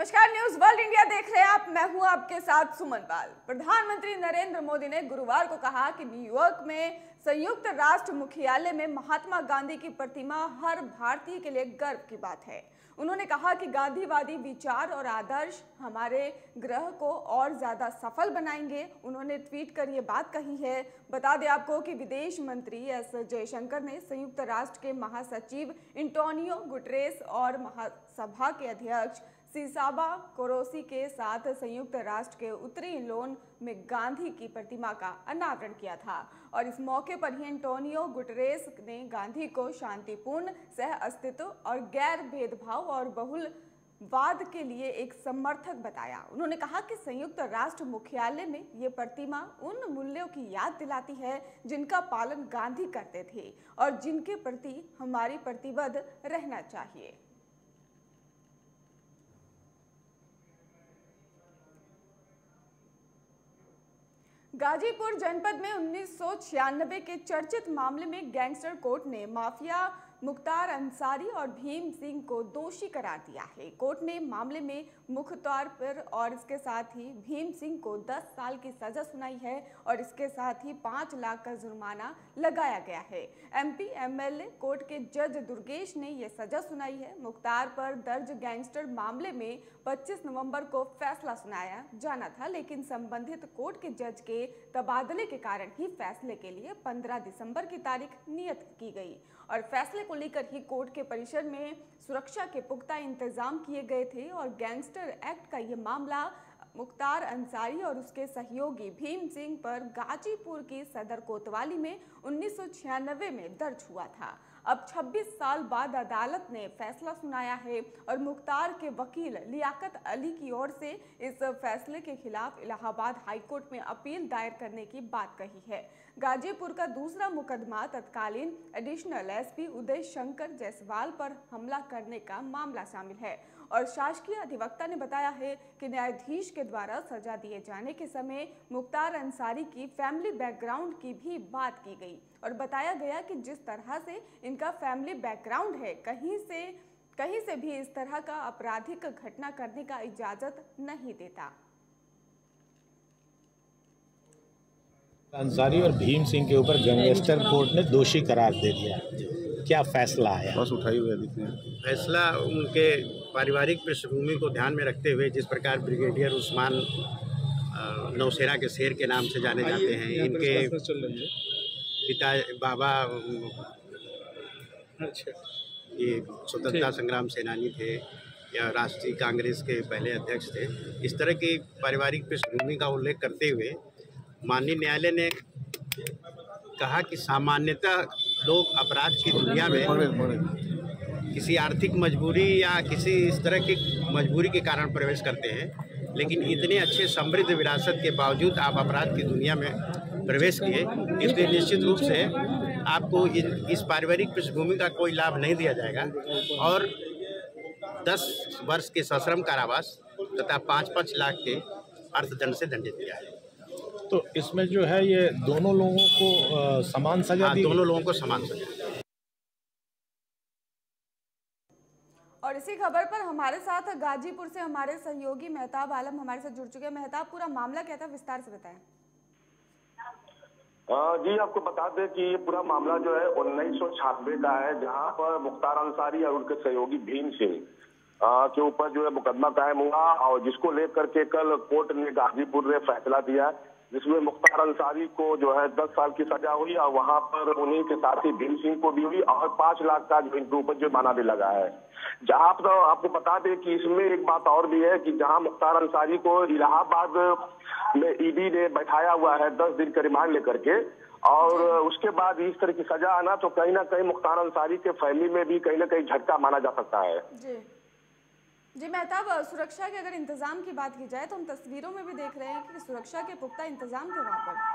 नमस्कार, news world India देख रहे हैं आप। मैं हूं आपके साथ सुमन पाल। प्रधानमंत्री नरेंद्र मोदी ने गुरुवार को कहा कि न्यूयॉर्क में संयुक्त राष्ट्र मुख्यालय में महात्मा गांधी की प्रतिमा हर भारतीय के लिए गर्व की बात है। उन्होंने कहा कि गांधीवादी विचार और आदर्श हमारे ग्रह को और ज्यादा सफल बनाएंगे। उन्होंने ट्वीट कर ये बात कही है। बता दें आपको कि विदेश मंत्री एस जयशंकर ने संयुक्त राष्ट्र के महासचिव एंटोनियो गुटेरेस और महासभा के अध्यक्ष सीसाबा कोरोसी के साथ संयुक्त राष्ट्र के उत्तरी लोन में गांधी की प्रतिमा का अनावरण किया था और इस मौके पर ही एंटोनियो गुटेरेस ने गांधी को शांतिपूर्ण सह अस्तित्व और गैर भेदभाव और बहुलवाद के लिए एक समर्थक बताया। उन्होंने कहा कि संयुक्त राष्ट्र मुख्यालय में ये प्रतिमा उन मूल्यों की याद दिलाती है जिनका पालन गांधी करते थे और जिनके प्रति हमारी प्रतिबद्ध रहना चाहिए। गाजीपुर जनपद में 1996 के चर्चित मामले में गैंगस्टर कोर्ट ने माफिया मुख्तार अंसारी और भीम सिंह को दोषी करार दिया है। कोर्ट ने मामले में मुख्तार पर और इसके साथ ही भीम सिंह को 10 साल की सजा सुनाई है और इसके साथ ही 5 लाख का जुर्माना लगाया गया है। एमपी एमएलए कोर्ट के जज दुर्गेश ने यह सजा सुनाई है। मुख्तार पर दर्ज गैंगस्टर मामले में 25 नवंबर को फैसला सुनाया जाना था, लेकिन संबंधित कोर्ट के जज के तबादले के कारण ही फैसले के लिए 15 दिसंबर की तारीख नियत की गई और फैसले को लेकर ही कोर्ट के परिसर में सुरक्षा के पुख्ता इंतजाम किए गए थे और गैंगस्टर एक्ट का ये मामला मुख्तार अंसारी और उसके सहयोगी भीम सिंह पर गाजीपुर की सदर कोतवाली में 1996 में दर्ज हुआ था। अब 26 साल बाद अदालत ने फैसला सुनाया है और मुख्तार के वकील लियाकत अली की ओर से इस फैसले के खिलाफ इलाहाबाद हाईकोर्ट में अपील दायर करने की बात कही है। गाजीपुर का दूसरा मुकदमा तत्कालीन एडिशनल एसपी उदय शंकर जायसवाल पर हमला करने का मामला शामिल है और शासकीय अधिवक्ता ने बताया है कि न्यायाधीश के द्वारा सजा दिए जाने के समय मुख्तार अंसारी की फैमिली बैकग्राउंड की भी बात की गई और बताया गया कि जिस तरह से इनका फैमिली बैकग्राउंड है, कहीं से भी इस तरह का आपराधिक घटना करने का इजाजत नहीं देता। अंसारी और भीम सिंह के ऊपर गैंगस्टर कोर्ट ने दोषी करार दे दिया। क्या फैसला आया? बस उठाई हुई दिखते हैं। फैसला उनके पारिवारिक पृष्ठभूमि को ध्यान में रखते हुए, जिस प्रकार ब्रिगेडियर उस्मान नौसेना के शेर के नाम से जाने जाते हैं, इनके पिता बाबा ये स्वतंत्रता संग्राम सेनानी थे या राष्ट्रीय कांग्रेस के पहले अध्यक्ष थे। इस तरह की पारिवारिक पृष्ठभूमि का उल्लेख करते हुए माननीय न्यायालय ने कहा कि सामान्यतः लोग अपराध की दुनिया में किसी आर्थिक मजबूरी या किसी इस तरह की मजबूरी के कारण प्रवेश करते हैं, लेकिन इतने अच्छे समृद्ध विरासत के बावजूद आप अपराध की दुनिया में प्रवेश किए, इसलिए निश्चित रूप से आपको इस पारिवारिक पृष्ठभूमि का कोई लाभ नहीं दिया जाएगा और 10 वर्ष के सश्रम कारावास तथा 5-5 लाख के अर्थदंड से दंडित किया है। तो इसमें जो है ये दोनों लोगों को समान सजा दी? दोनों लोगों को समान सजा। और इसी खबर पर हमारे साथ गाजीपुर से हमारे सहयोगी मेहताब आलम हमारे साथ जुड़ चुके हैं। मेहताब, पूरा मामला क्या था, विस्तार से बताएं। जी, आपको बता दें कि ये पूरा मामला जो है 1996 का है, जहां पर मुख्तार अंसारी और उनके सहयोगी भीम सिंह के ऊपर जो है मुकदमा कायम हुआ और जिसको लेकर के कल कोर्ट ने गाजीपुर में फैसला दिया, जिसमें मुख्तार अंसारी को जो है 10 साल की सजा हुई और वहां पर उन्हीं के साथ ही भीम सिंह को भी हुई और 5 लाख का जो इनके ऊपर जुर्माना भी लगा है। जहां पर आपको बता दें कि इसमें एक बात और भी है कि जहां मुख्तार अंसारी को इलाहाबाद में ईडी ने बैठाया हुआ है 10 दिन का रिमांड लेकर के, और उसके बाद इस तरह की सजा आना तो कहीं ना कहीं मुख्तार अंसारी के फैमिली में भी कहीं ना कहीं झटका माना जा सकता है। जी मेहताब, सुरक्षा के अगर इंतजाम की बात की जाए तो हम तस्वीरों में भी देख रहे हैं कि सुरक्षा के पुख्ता इंतजाम थे वहां पर।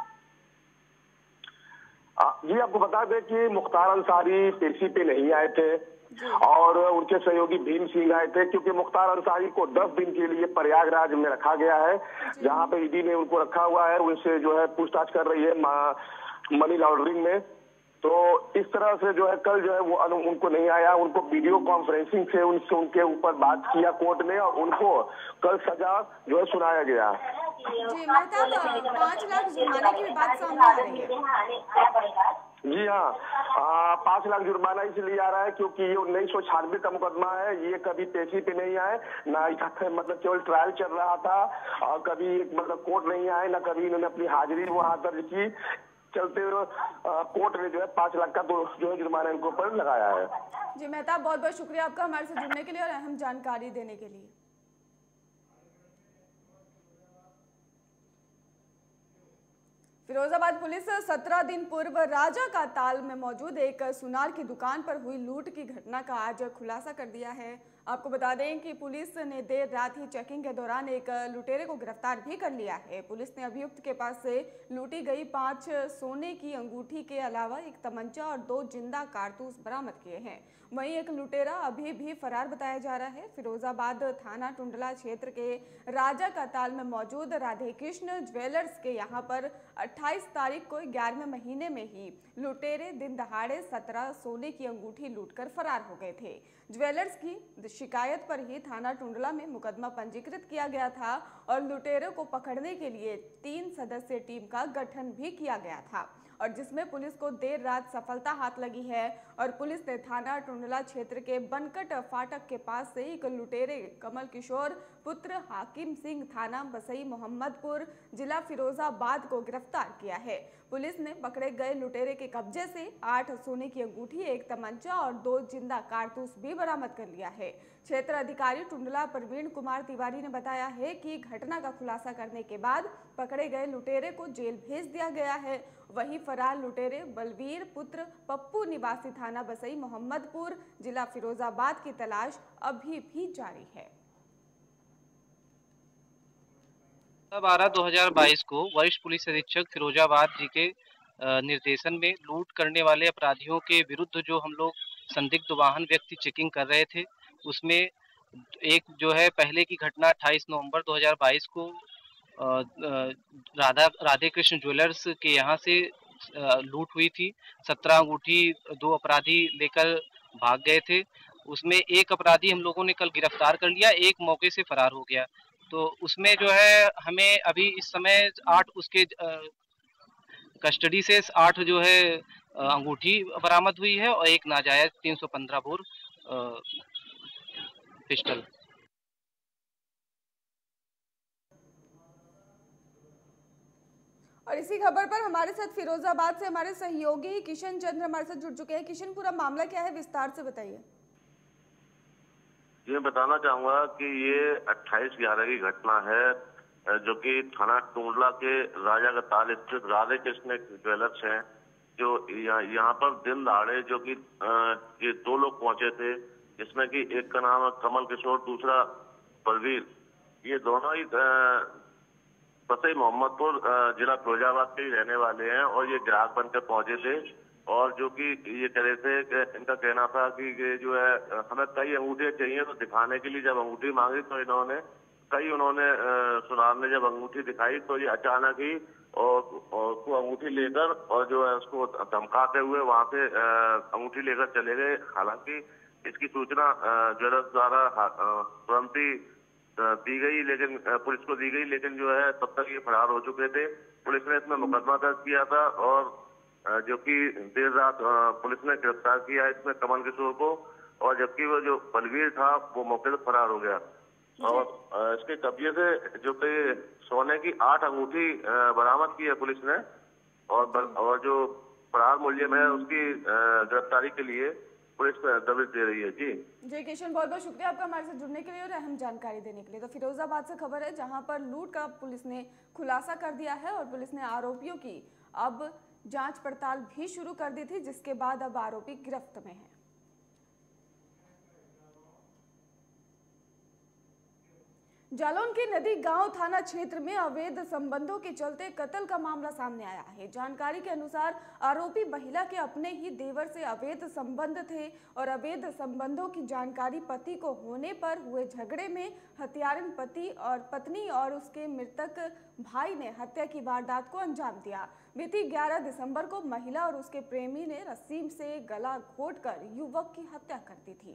जी, आपको बता दें कि मुख्तार अंसारी पेशी पे नहीं आए थे और उनके सहयोगी भीम सिंह आए थे, क्योंकि मुख्तार अंसारी को 10 दिन के लिए प्रयागराज में रखा गया है, जहां पे ईडी ने उनको रखा हुआ है। उनसे जो है पूछताछ कर रही है मनी लॉन्ड्रिंग में। तो इस तरह से जो है कल जो है वो उनको नहीं आया, उनको वीडियो कॉन्फ्रेंसिंग से उनके ऊपर बात किया कोर्ट ने और उनको कल सजा जो है सुनाया गया। जी मेहताब, 5 लाख जुर्माने की भी बात सामने आ रही है। जी हाँ, 5 लाख जुर्माना इसलिए आ रहा है क्योंकि ये 1996 का मुकदमा है। ये कभी पेशी पे नहीं आए, ना मतलब केवल ट्रायल चल रहा था और कभी मतलब कोर्ट नहीं आए, ना कभी इन्होंने अपनी हाजिरी वहां दर्ज की। चलते हुए कोर्ट ने जो है 5 लाख का जो है जुर्माना इनके ऊपर लगाया है। जी मेहताब, बहुत बहुत शुक्रिया आपका हमारे से जुड़ने के लिए और अहम जानकारी देने के लिए। फिरोजाबाद पुलिस 17 दिन पूर्व राजा का ताल में मौजूद एक सुनार की दुकान पर हुई लूट की घटना का आज खुलासा कर दिया है। आपको बता दें कि पुलिस ने देर रात ही चेकिंग के दौरान एक लुटेरे को गिरफ्तार भी कर लिया है। पुलिस ने अभियुक्त के पास से लूटी गई 5 सोने की अंगूठी के अलावा एक तमंचा और 2 जिंदा कारतूस बरामद किए हैं। वहीं एक लुटेरा अभी भी फरार बताया जा रहा है। फिरोजाबाद थाना टुंडला क्षेत्र के राजा का ताल में मौजूद राधेकृष्ण ज्वेलर्स के यहां पर 28 तारीख को 11वें महीने में ही लुटेरे दिन दहाड़े 17 सोने की अंगूठी लूटकर फरार हो गए थे। ज्वेलर्स की शिकायत पर ही थाना टुंडला में मुकदमा पंजीकृत किया गया था और लुटेरों को पकड़ने के लिए 3 सदस्यीय टीम का गठन भी किया गया था और जिसमें पुलिस को देर रात सफलता हाथ लगी है। और पुलिस ने थाना टुंडला क्षेत्र के बनकट फाटक के पास से एक लुटेरे कमल किशोर पुत्र हाकिम सिंह थाना बसई मोहम्मदपुर जिला फिरोजाबाद को गिरफ्तार किया है। पुलिस ने पकड़े गए लुटेरे के कब्जे से 8 सोने की अंगूठी, एक तमंचा और 2 जिंदा कारतूस भी बरामद कर लिया है। क्षेत्र अधिकारी टुंडला प्रवीण कुमार तिवारी ने बताया है कि घटना का खुलासा करने के बाद पकड़े गए लुटेरे को जेल भेज दिया गया है। वहीं फरार लुटेरे बलवीर पुत्र पप्पू निवासी थाना बसई मोहम्मदपुर जिला फिरोजाबाद की तलाश अभी भी जारी है। 12/2022 को वरिष्ठ पुलिस अधीक्षक फिरोजाबाद जी के निर्देशन में लूट करने वाले अपराधियों के विरुद्ध जो हम लोग संदिग्ध वाहन व्यक्ति चेकिंग कर रहे थे, उसमें एक जो है पहले की घटना 28 नवंबर 2022 को राधे कृष्ण ज्वेलर्स के यहाँ से लूट हुई थी। 17 अंगूठी 2 अपराधी लेकर भाग गए थे। उसमें एक अपराधी हम लोगों ने कल गिरफ्तार कर लिया, एक मौके से फरार हो गया। तो उसमें जो है हमें अभी इस समय 8 उसके कस्टडी से 8 जो है अंगूठी बरामद हुई है और एक नाजायज 315 बोर पिस्टल। और इसी खबर पर हमारे साथ फिरोजाबाद से हमारे सहयोगी किशन चंद्र हमारे साथ जुड़ चुके हैं। किशन, पूरा मामला क्या है, विस्तार से बताइए। ये बताना चाहूंगा कि ये 28/11 की घटना है जो कि थाना टुंडला के राजा का ताल स्थित राधे कृष्ण ज्वेलर्स है, जो यहाँ पर दिन दहाड़े जो कि ये 2 लोग पहुंचे थे, जिसमें कि एक का नाम है कमल किशोर, दूसरा बलवीर। ये दोनों ही बसई मोहम्मदपुर जिला फिरोजाबाद के ही रहने वाले हैं और ये ग्राहक बनकर पहुंचे थे और जो कि ये कह रहे थे कि इनका कहना था कि ये जो है हमें कई अंगूठियां चाहिए, तो दिखाने के लिए जब अंगूठी मांगी तो उन्होंने सुनार ने जब अंगूठी दिखाई तो ये अचानक ही और उसको अंगूठी लेकर और जो है उसको धमकाते हुए वहां से अंगूठी लेकर चले गए। हालांकि इसकी सूचना ज्वेलर्स द्वारा तुरंत ही दी गई, लेकिन पुलिस को दी गई, लेकिन जो है तब तक ये फरार हो चुके थे। पुलिस ने इसमें मुकदमा दर्ज किया था और जो कि देर रात पुलिस ने गिरफ्तार किया इसमें कमल किशोर को, और जबकि वो जो बलवीर था वो मौके से फरार हो गया। और इसके कब्जे से जो कि सोने की 8 अंगूठी बरामद की है पुलिस ने और जो फरार मुलजिम है उसकी गिरफ्तारी के लिए पुलिस दबिश दे रही है। जी किशन, बहुत बहुत शुक्रिया आपका हमारे साथ जुड़ने के लिए और अहम जानकारी देने के लिए। तो फिरोजाबाद से खबर है जहां पर लूट का पुलिस ने खुलासा कर दिया है और पुलिस ने आरोपियों की अब जांच पड़ताल भी शुरू कर दी थी, जिसके बाद अब आरोपी गिरफ्त में है। जालौन के नदी गांव थाना क्षेत्र में अवैध संबंधों के चलते कत्ल का मामला सामने आया है। जानकारी के अनुसार आरोपी महिला के अपने ही देवर से अवैध संबंध थे और अवैध संबंधों की जानकारी पति को होने पर हुए झगड़े में हत्यारन पति और पत्नी और उसके मृतक भाई ने हत्या की वारदात को अंजाम दिया। बीती 11 दिसंबर को महिला और उसके प्रेमी ने रस्सी से गला घोंटकर युवक की हत्या कर दी थी।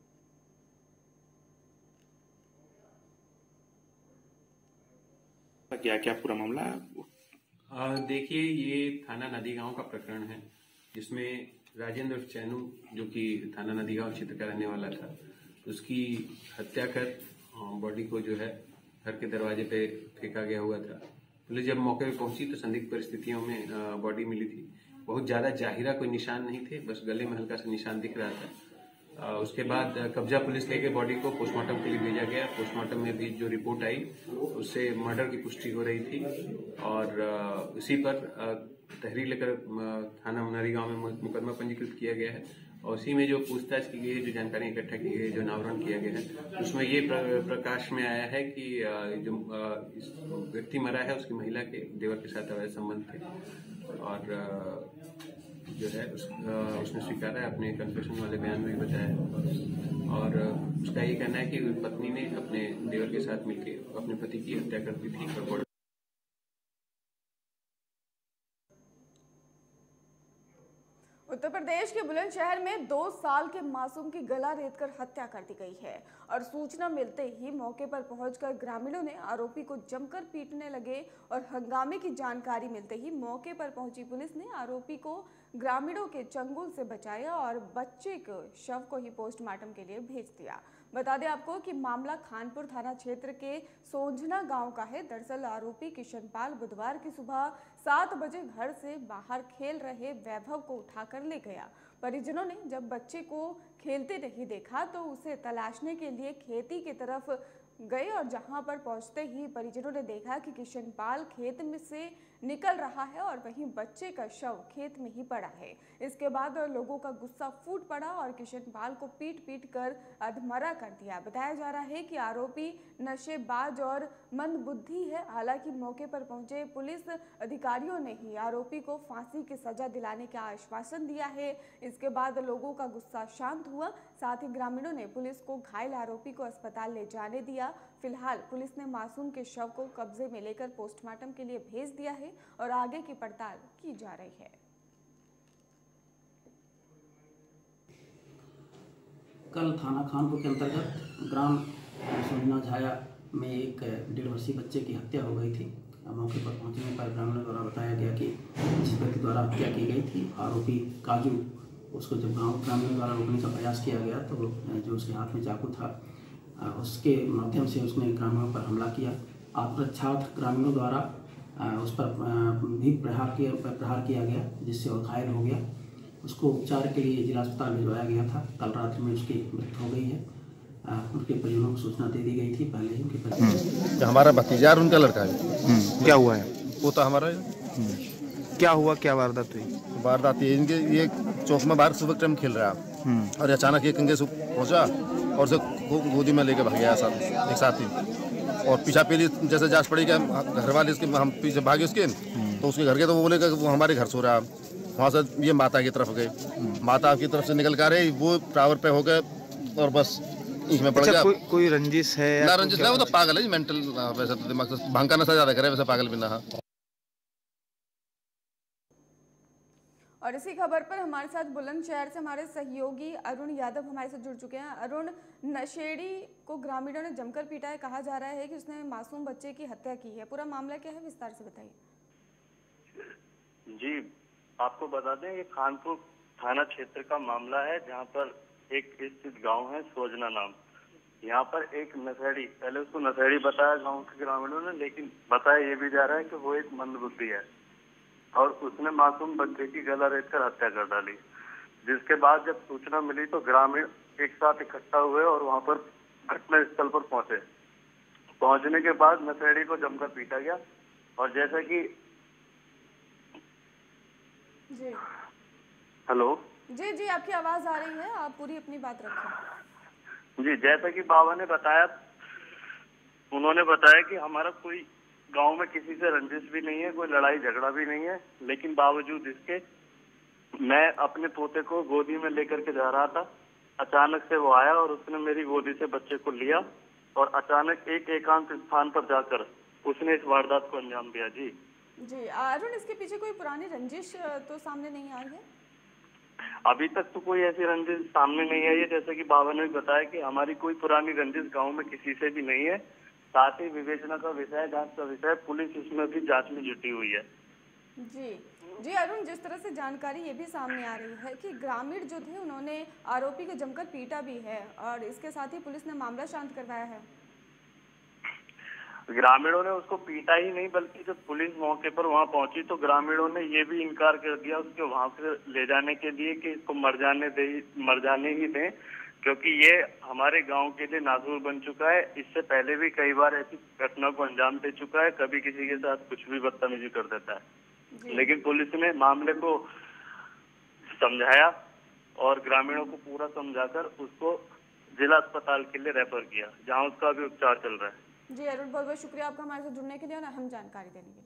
क्या क्या पूरा मामला है? देखिए, ये थाना नदी गांव का प्रकरण है जिसमें राजेंद्र चैनू, जो कि थाना नदी गांव क्षेत्र का रहने वाला था, उसकी हत्या कर बॉडी को जो है घर के दरवाजे पे फेंका गया हुआ था। पुलिस जब मौके पे पहुंची तो संदिग्ध परिस्थितियों में बॉडी मिली थी। बहुत ज्यादा जाहिरा कोई निशान नहीं थे, बस गले में हल्का सा निशान दिख रहा था। उसके बाद कब्जा पुलिस लेके बॉडी को पोस्टमार्टम के लिए भेजा गया। पोस्टमार्टम में भी जो रिपोर्ट आई उससे मर्डर की पुष्टि हो रही थी और इसी पर तहरीर लेकर थाना नदी गांव में मुकदमा पंजीकृत किया गया है और उसी में जो पूछताछ की गई है, जो जानकारी इकट्ठा की गई है, जो नावरण किया गया है, उसमें ये प्रकाश में आया है कि जो इस व्यक्ति मरा है उसकी महिला के देवर के साथ अवैध संबंध थे और जो है उसने स्वीकारा है, अपने कन्फेशन वाले बयान में भी बताया और उसका ये कहना है कि पत्नी ने अपने देवर के साथ मिलकर अपने पति की हत्या कर दी थी और उत्तर प्रदेश के बुलंदशहर में 2 साल के मासूम की गला रेतकर हत्या कर दी गई है और सूचना मिलते ही मौके पर पहुंचकर ग्रामीणों ने आरोपी को जमकर पीटने लगे और हंगामे की जानकारी मिलते ही मौके पर पहुंची पुलिस ने आरोपी को ग्रामीणों के चंगुल से बचाया और बच्चे के शव को ही पोस्टमार्टम के लिए भेज दिया। बता दें आपको कि मामला खानपुर थाना क्षेत्र के सोंझना गांव का है। दरअसल आरोपी किशनपाल बुधवार की सुबह 7 बजे घर से बाहर खेल रहे वैभव को उठाकर ले गया। परिजनों ने जब बच्चे को खेलते नहीं देखा तो उसे तलाशने के लिए खेती की तरफ गए और जहां पर पहुंचते ही परिजनों ने देखा कि किशनपाल खेत में से निकल रहा है और वहीं बच्चे का शव खेत में ही पड़ा है। इसके बाद लोगों का गुस्सा फूट पड़ा और किशनपाल को पीट पीट कर अधमरा कर दिया। बताया जा रहा है कि आरोपी नशेबाज और मंदबुद्धि है। हालांकि मौके पर पहुंचे पुलिस अधिकारियों ने ही आरोपी को फांसी की सजा दिलाने का आश्वासन दिया है। इसके बाद लोगों का गुस्सा शांत हुआ। साथ ही ग्रामीणों ने पुलिस को घायल आरोपी को अस्पताल ले जाने दिया। फिलहाल पुलिस ने मासूम के शव को कब्जे में लेकर पोस्टमार्टम के लिए भेज दिया है और आगे की पड़ताल की जा रही है। कल थाना खानपुर के अंतर्गत ग्राम सोंझना झाया में एक 1.5 वर्षीय बच्चे की हत्या हो गई थी। मौके पर पहुंचने पर ग्रामीणों द्वारा बताया गया कि जिस व्यक्ति द्वारा हत्या की गई थी, आरोपी काजू, उसको जब ग्रामीणों द्वारा रोकने का प्रयास किया गया तो जो उसके हाथ में चाकू था उसके माध्यम से उसने ग्रामीणों पर हमला किया। आत्मरक्षार्थ ग्रामीणों द्वारा उस पर भी प्रहार किया गया, जिससे वो घायल हो गया। उसको उपचार के लिए जिला अस्पताल भिजवाया गया था। कल रात में उसकी मृत्यु हो गई है। उनके परिजनों को सूचना दे दी गई थी पहले ही। उनके हमारा भतीजा और उनका लड़का है। क्या हुआ है? वो तो हमारा क्या हुआ, क्या वारदात हुई? वारदात इनके ये चौक में बाहर सुबह टाइम खेल रहा और अचानक एक कंगे से पहुंचा और उसे गोदी में लेके भाग गया एक साथी और पीछा पीली जैसे जांच पड़ी कि घर वाले इसके हम पीछे भागे उसके, तो उसके घर के तो वो बोले कि वो हमारे घर सो रहा। वहाँ से ये माता की तरफ गए, माता की तरफ से निकल कर रहे वो टावर पे हो गए और बस इसमें पड़ गया। कोई रंजिश है? ना रंजिश ना, वो तो पागल है, मेंटल वैसे तो दिमाग से भांग का नशा ज्यादा करे, वैसे पागल भी ना। और इसी खबर पर हमारे साथ बुलंदशहर से हमारे सहयोगी अरुण यादव हमारे साथ जुड़ चुके हैं। अरुण, नशेड़ी को ग्रामीणों ने जमकर पीटा है, कहा जा रहा है कि उसने मासूम बच्चे की हत्या की है। पूरा मामला क्या है, विस्तार से बताइए। जी, आपको बता दें ये खानपुर थाना क्षेत्र का मामला है, जहां पर एक स्थित गांव है सोजना नाम। यहाँ पर एक नशेड़ी, पहले उसको नशेड़ी बताया गांव के ग्रामीणों ने, लेकिन बताया ये भी जा रहा है कि वो एक मंदबुद्धि है और उसने मासूम बच्चे की गला रेतकर हत्या कर डाली। जिसके बाद जब सूचना मिली तो ग्रामीण एक साथ इकट्ठा हुए और वहां पर घटना स्थल पर पहुंचे। पहुंचने के बाद नशेड़ी को जमकर पीटा गया और जैसा कि जी हेलो जी आपकी आवाज आ रही है, आप पूरी अपनी बात रखें। जी, जैसा कि बाबा ने बताया उन्होंने बताया कि हमारा कोई गांव में किसी से रंजिश भी नहीं है, कोई लड़ाई झगड़ा भी नहीं है, लेकिन बावजूद इसके मैं अपने पोते को गोदी में लेकर के जा रहा था। अचानक से वो आया और उसने मेरी गोदी से बच्चे को लिया और अचानक एक एकांत स्थान पर जाकर उसने इस वारदात को अंजाम दिया। जी अरुण, इसके पीछे कोई पुरानी रंजिश तो सामने नहीं आई है? अभी तक तो कोई ऐसी रंजिश सामने नहीं आई है। जैसे कि बाबा ने बताया कि हमारी कोई पुरानी रंजिश गांव में किसी से भी नहीं है। साथ ही विवेचना का विषय, जांच का विषय, पुलिस इसमें भी जांच में जुटी हुई है। जी अरुण, जिस तरह से जानकारी ये भी सामने आ रही है कि ग्रामीण जो थे उन्होंने आरोपी को जमकर पीटा भी है और इसके साथ ही पुलिस ने मामला शांत करवाया है। ग्रामीणों ने उसको पीटा ही नहीं, बल्कि जब पुलिस मौके पर वहां पहुंची तो ग्रामीणों ने ये भी इनकार कर दिया उसके वहां से ले जाने के लिए कि इसको मर जाने ही दें, क्योंकि ये हमारे गांव के लिए नासूर बन चुका है। इससे पहले भी कई बार ऐसी घटना को अंजाम दे चुका है, कभी किसी के साथ कुछ भी बदतमीजी कर देता है। लेकिन पुलिस ने मामले को समझाया और ग्रामीणों को पूरा समझाकर उसको जिला अस्पताल के लिए रेफर किया, जहां उसका अभी उपचार चल रहा है। जी अरुण, बहुत बहुत शुक्रिया आपका हमारे साथ जुड़ने के लिए और अहम जानकारी देने के लिए।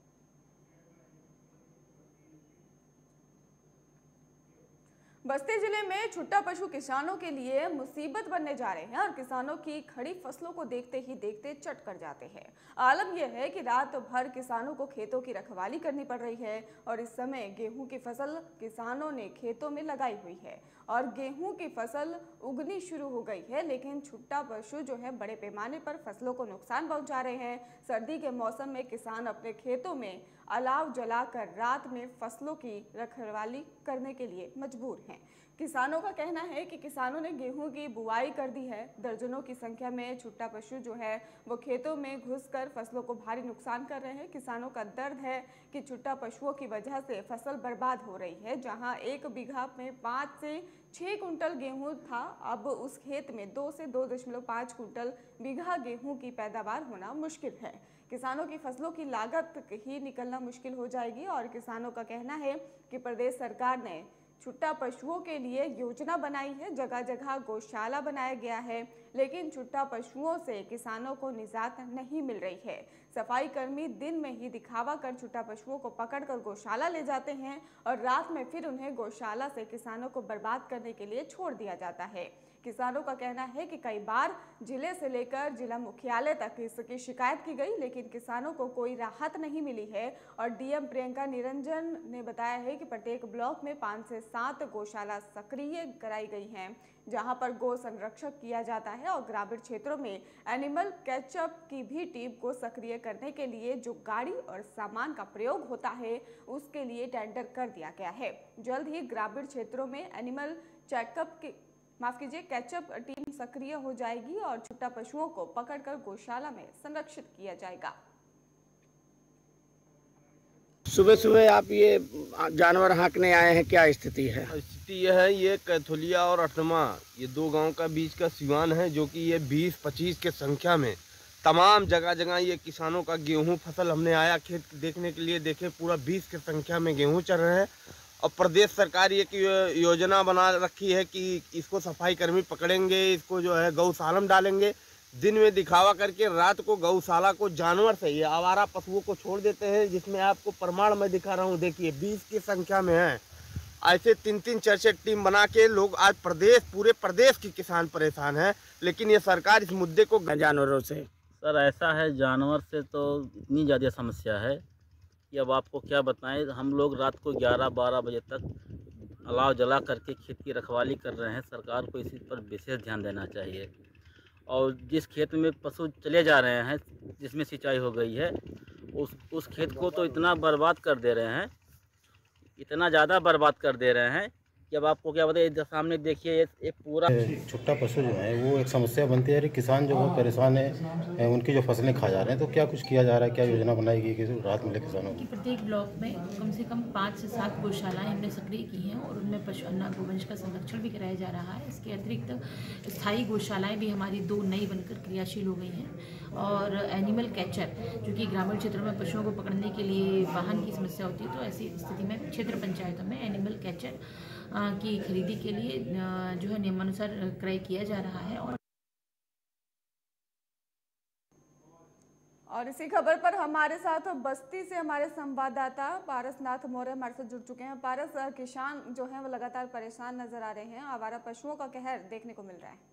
बस्ती जिले में छुट्टा पशु किसानों के लिए मुसीबत बनने जा रहे हैं और किसानों की खड़ी फसलों को देखते ही देखते चट कर जाते हैं। आलम यह है कि रात भर किसानों को खेतों की रखवाली करनी पड़ रही है और इस समय गेहूं की फसल किसानों ने खेतों में लगाई हुई है और गेहूं की फसल उगनी शुरू हो गई है, लेकिन छुट्टा पशु जो है बड़े पैमाने पर फसलों को नुकसान पहुंचा रहे हैं। सर्दी के मौसम में किसान अपने खेतों में अलाव जलाकर रात में फसलों की रखवाली करने के लिए मजबूर हैं। किसानों का कहना है कि किसानों ने गेहूं की बुआई कर दी है। दर्जनों की संख्या में छुट्टा पशु जो है वो खेतों में घुसकर फसलों को भारी नुकसान कर रहे हैं। किसानों का दर्द है कि छुट्टा पशुओं की वजह से फसल बर्बाद हो रही है। जहां 1 बीघा में 5 से 6 कुंटल गेहूं था, अब उस खेत में 2 से 2.5 कुंटल बीघा गेहूं की पैदावार होना मुश्किल है। किसानों की फसलों की लागत ही निकलना मुश्किल हो जाएगी और किसानों का कहना है कि प्रदेश सरकार ने छुट्टा पशुओं के लिए योजना बनाई है, जगह जगह गौशाला बनाया गया है, लेकिन छुट्टा पशुओं से किसानों को निजात नहीं मिल रही है। सफाई कर्मी दिन में ही दिखावा कर छुट्टा पशुओं को पकड़कर गौशाला ले जाते हैं और रात में फिर उन्हें गौशाला से किसानों को बर्बाद करने के लिए छोड़ दिया जाता है। किसानों का कहना है कि कई बार जिले से लेकर जिला मुख्यालय तक इसकी शिकायत की गई, लेकिन किसानों को कोई राहत नहीं मिली है और डीएम प्रियंका निरंजन ने बताया है कि प्रत्येक ब्लॉक में 5 से 7 गौशाला सक्रिय कराई गई हैं, जहां पर गौ संरक्षक किया जाता है और ग्रामीण क्षेत्रों में एनिमल कैचअप की भी टीम को सक्रिय करने के लिए जो गाड़ी और सामान का प्रयोग होता है उसके लिए टेंडर कर दिया गया है। जल्द ही ग्रामीण क्षेत्रों में एनिमल कैचअप टीम सक्रिय हो जाएगी और छुट्टा पशुओं को पकड़कर गौशाला में संरक्षित किया जाएगा। सुबह सुबह आप ये जानवर हाँकने आए हैं, क्या स्थिति है? स्थिति यह है, ये कैथोलिया और अठनमा ये 2 गांव का बीच का सीवान है, जो कि ये 20-25 के संख्या में तमाम जगह जगह ये किसानों का गेहूं फसल हमने आया खेत देखने के लिए, देखे पूरा 20 के संख्या में गेहूं चल रहे हैं और प्रदेश सरकार ये योजना बना रखी है कि इसको सफाई कर्मी पकड़ेंगे, इसको जो है गौशाला में डालेंगे, दिन में दिखावा करके रात को गौशाला को जानवर से ये आवारा पशुओं को छोड़ देते हैं, जिसमें आपको प्रमाण मैं दिखा रहा हूँ। देखिए 20 की संख्या में है। ऐसे 3-3 4 टीम बना के लोग आज पूरे प्रदेश की किसान परेशान है, लेकिन ये सरकार इस मुद्दे को जानवरों से सर ऐसा है, जानवर से तो इतनी ज़्यादा समस्या है कि अब आपको क्या बताएं। हम लोग रात को 11-12 बजे तक अलाव जला करके खेत की रखवाली कर रहे हैं। सरकार को इसी पर विशेष ध्यान देना चाहिए और जिस खेत में पशु चले जा रहे हैं, जिसमें सिंचाई हो गई है, उस खेत को तो इतना बर्बाद कर दे रहे हैं, इतना ज़्यादा बर्बाद कर दे रहे हैं कि अब आपको क्या बताइए। सामने देखिए एक पूरा छुट्टा पशु जो है वो एक समस्या बनती है। किसान जो है परेशान है, उनकी जो फसलें खा जा रहे हैं, तो क्या कुछ किया जा रहा है, क्या योजना बनाई गई कि राहत मिले किसानों को? प्रत्येक ब्लॉक में कम से कम 5 से 7 गौशालाएं हमने सक्रिय की हैं और उनमें पशु अन्ना गोवंश का संरक्षण भी कराया जा रहा है। इसके अतिरिक्त स्थायी गौशालाएं भी हमारी 2 नई बनकर क्रियाशील हो गई हैं और एनिमल कैचर जो कि ग्रामीण क्षेत्रों में पशुओं को पकड़ने के लिए वाहन की समस्या होती है, तो ऐसी स्थिति में क्षेत्र पंचायतों में एनिमल कैचर की खरीदी के लिए जो है नियमानुसार क्रय किया जा रहा है। और और इसी खबर पर हमारे साथ बस्ती से हमारे संवाददाता पारसनाथ मौर्य हमारे साथ जुड़ चुके हैं। पारस, किसान जो हैं वो लगातार परेशान नजर आ रहे हैं, आवारा पशुओं का कहर देखने को मिल रहा है।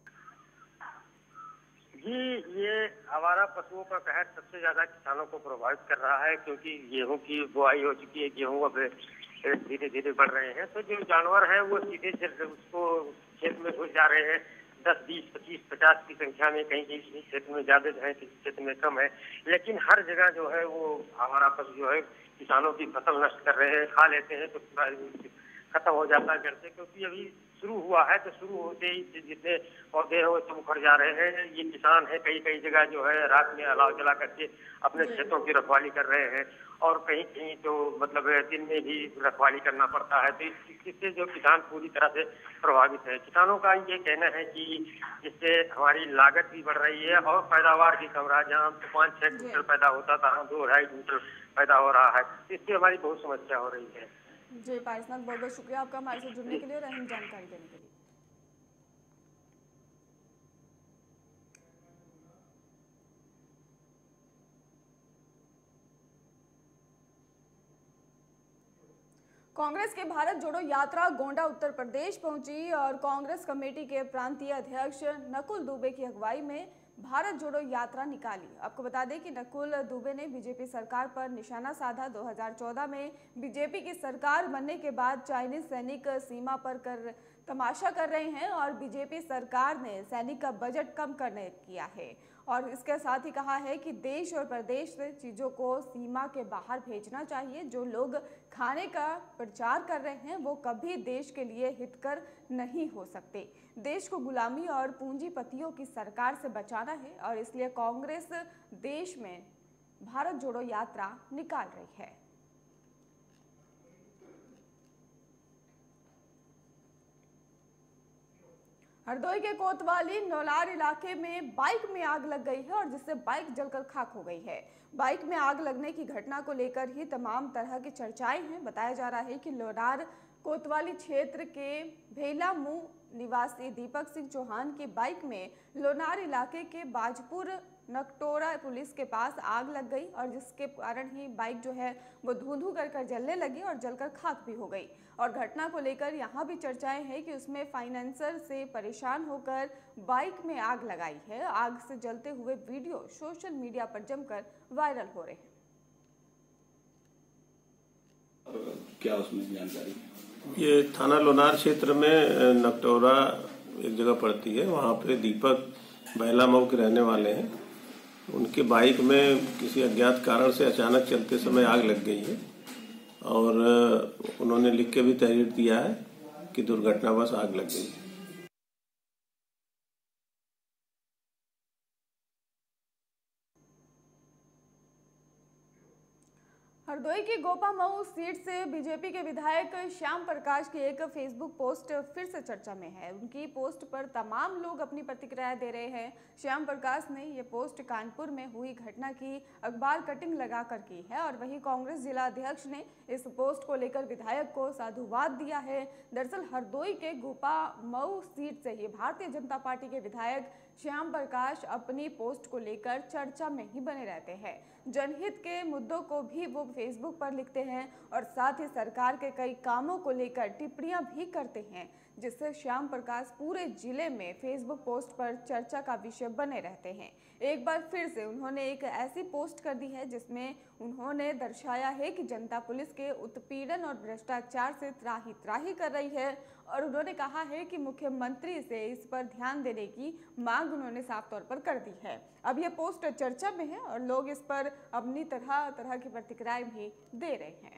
जी, ये आवारा पशुओं का कहर सबसे ज्यादा किसानों को प्रभावित कर रहा है, क्योंकि गेहूं की बुआई हो चुकी है, गेहूं अब धीरे धीरे बढ़ रहे हैं, तो जो जानवर है वो सीधे उसको खेत में घुस जा रहे हैं। 10, 20, 25, 50 की संख्या में, कहीं किसी क्षेत्र में ज्यादा है, किसी क्षेत्र में कम है, लेकिन हर जगह जो है वो आवारा पशु जो है किसानों की फसल नष्ट कर रहे हैं। खा लेते हैं तो खत्म हो जाता है घर से, क्योंकि अभी शुरू हुआ है तो शुरू होते ही जितने पौधे हैं वो सब उखड़ जा रहे हैं। ये किसान है कई कई जगह जो है रात में अलाव जला करके अपने खेतों की रखवाली कर रहे हैं, और कहीं कहीं तो मतलब दिन में भी रखवाली करना पड़ता है, तो इससे जो किसान पूरी तरह से प्रभावित है। किसानों का ये कहना है कि इससे हमारी लागत भी बढ़ रही है और पैदावार भी कम रहा है। जहाँ 5-6 क्विंटल पैदा होता था, 2-2.5 क्विंटल पैदा हो रहा है, इससे हमारी बहुत समस्या हो रही है। जी पारसनाथ, बहुत बहुत शुक्रिया आपका हमारे साथ जुड़ने के लिए और अहम जानकारी देने के लिए। कांग्रेस के भारत जोड़ो यात्रा गोंडा उत्तर प्रदेश पहुंची और कांग्रेस कमेटी के प्रांतीय अध्यक्ष नकुल दुबे की अगुवाई में भारत जोड़ो यात्रा निकाली। आपको बता दें कि नकुल दुबे ने बीजेपी सरकार पर निशाना साधा। 2014 में बीजेपी की सरकार बनने के बाद चाइनीज सैनिक सीमा पर तमाशा कर रहे हैं और बीजेपी सरकार ने सैनिक का बजट कम करने किया है, और इसके साथ ही कहा है कि देश और प्रदेश से चीज़ों को सीमा के बाहर भेजना चाहिए। जो लोग खाने का प्रचार कर रहे हैं वो कभी देश के लिए हितकर नहीं हो सकते। देश को गुलामी और पूंजीपतियों की सरकार से बचाना है और इसलिए कांग्रेस देश में भारत जोड़ो यात्रा निकाल रही है। हरदोई के कोतवाली नौलार इलाके में बाइक में आग लग गई है और जिससे बाइक जलकर खाक हो गई है। बाइक में आग लगने की घटना को लेकर ही तमाम तरह की चर्चाएं हैं। बताया जा रहा है कि लोनार कोतवाली क्षेत्र के भेलामुंह निवासी दीपक सिंह चौहान की बाइक में लोनार इलाके के बाजपुर नकटोरा पुलिस के पास आग लग गई और जिसके कारण ही बाइक जो है वो धुंधु कर जलने लगी और जलकर खाक भी हो गई। और घटना को लेकर यहाँ भी चर्चाएं हैं कि उसमें फाइनेंसर से परेशान होकर बाइक में आग लगाई है। आग से जलते हुए वीडियो सोशल मीडिया पर जमकर वायरल हो रहे हैं। क्या उसमें जानकारी? ये थाना लोनार क्षेत्र में नकटोरा एक जगह पड़ती है, वहाँ पे दीपक बैलामऊ के रहने वाले हैं। उनके बाइक में किसी अज्ञात कारण से अचानक चलते समय आग लग गई है और उन्होंने लिख के भी तहरीर दिया है कि दुर्घटनावश आग लग गई। हरदोई की गोपामऊ सीट से बीजेपी के विधायक श्याम प्रकाश की एक फेसबुक पोस्ट फिर से चर्चा में है। उनकी पोस्ट पर तमाम लोग अपनी प्रतिक्रिया दे रहे हैं। श्याम प्रकाश ने ये पोस्ट कानपुर में हुई घटना की अखबार कटिंग लगाकर की है और वहीं कांग्रेस जिला अध्यक्ष ने इस पोस्ट को लेकर विधायक को साधुवाद दिया है। दरअसल हरदोई के गोपामऊ सीट से ही भारतीय जनता पार्टी के विधायक श्याम प्रकाश अपनी पोस्ट को लेकर चर्चा में ही बने रहते हैं। जनहित के मुद्दों को भी वो फेसबुक पर लिखते हैं और साथ ही सरकार के कई कामों को लेकर टिप्पणियां भी करते हैं, जिससे श्याम प्रकाश पूरे जिले में फेसबुक पोस्ट पर चर्चा का विषय बने रहते हैं। एक बार फिर से उन्होंने एक ऐसी पोस्ट कर दी है जिसमें उन्होंने दर्शाया है कि जनता पुलिस के उत्पीड़न और भ्रष्टाचार से त्राही त्राही कर रही है और उन्होंने कहा है कि मुख्यमंत्री से इस पर ध्यान देने की मांग उन्होंने साफ तौर पर कर दी है। अब यह पोस्ट चर्चा में है और लोग इस पर अपनी तरह तरह की प्रतिक्रियाएं भी दे रहे हैं।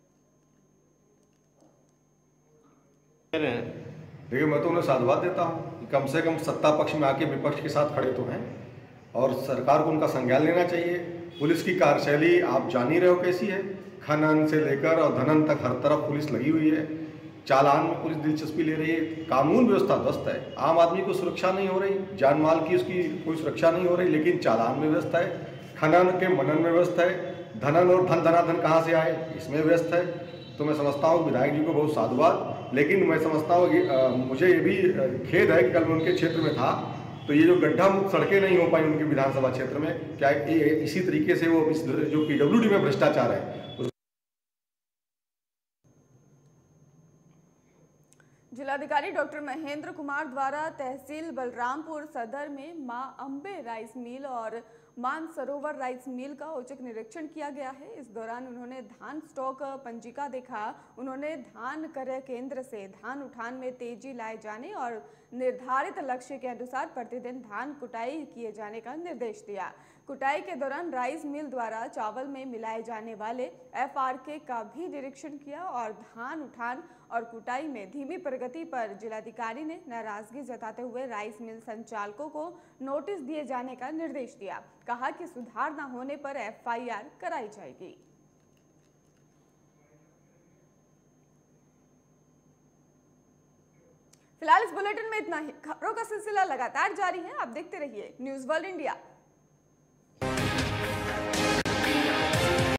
देखिए, मैं तो उन्हें साधुवाद देता हूँ कि कम से कम सत्ता पक्ष में आके विपक्ष के साथ खड़े तो हैं और सरकार को उनका संज्ञान लेना चाहिए। पुलिस की कार्यशैली आप जान ही रहे हो कैसी है, खनन से लेकर और धनन तक हर तरफ पुलिस लगी हुई है। चालान में पुलिस दिलचस्पी ले रही है, कानून व्यवस्था ध्वस्त है, आम आदमी को सुरक्षा नहीं हो रही, जान माल की उसकी कोई सुरक्षा नहीं हो रही, लेकिन चालान में व्यवस्था है, खनन के मनन में व्यवस्था है, धनन और धनाधन कहाँ से आए इसमें व्यवस्था है। तो मैं समझता हूँ विधायक जी को बहुत साधुवाद, लेकिन मैं समझता हूँ कि मुझे ये भी खेद है कि कल मैं उनके क्षेत्र में था तो ये जो गड्ढा मुक्त सड़कें नहीं हो पाई उनके विधानसभा क्षेत्र में, क्या इसी तरीके से वो जो PWD में भ्रष्टाचार है। जिलाधिकारी डॉक्टर महेंद्र कुमार द्वारा तहसील बलरामपुर सदर में मां अंबे राइस मिल और मानसरोवर राइस मिल का औचक निरीक्षण किया गया है। इस दौरान उन्होंने धान स्टॉक पंजिका देखा। उन्होंने धान क्रय केंद्र से धान उठान में तेजी लाए जाने और निर्धारित लक्ष्य के अनुसार प्रतिदिन धान कुटाई किए जाने का निर्देश दिया। कुटाई के दौरान राइस मिल द्वारा चावल में मिलाए जाने वाले FRK का भी निरीक्षण किया और धान उठान और कुटाई में धीमी प्रगति पर जिलाधिकारी ने नाराजगी जताते हुए राइस मिल संचालकों को नोटिस दिए जाने का निर्देश दिया। कहा कि सुधार न होने पर FIR कराई जाएगी। फिलहाल इस बुलेटिन में इतना ही। खबरों का सिलसिला लगातार जारी है, आप देखते रहिए न्यूज़ वर्ल्ड इंडिया।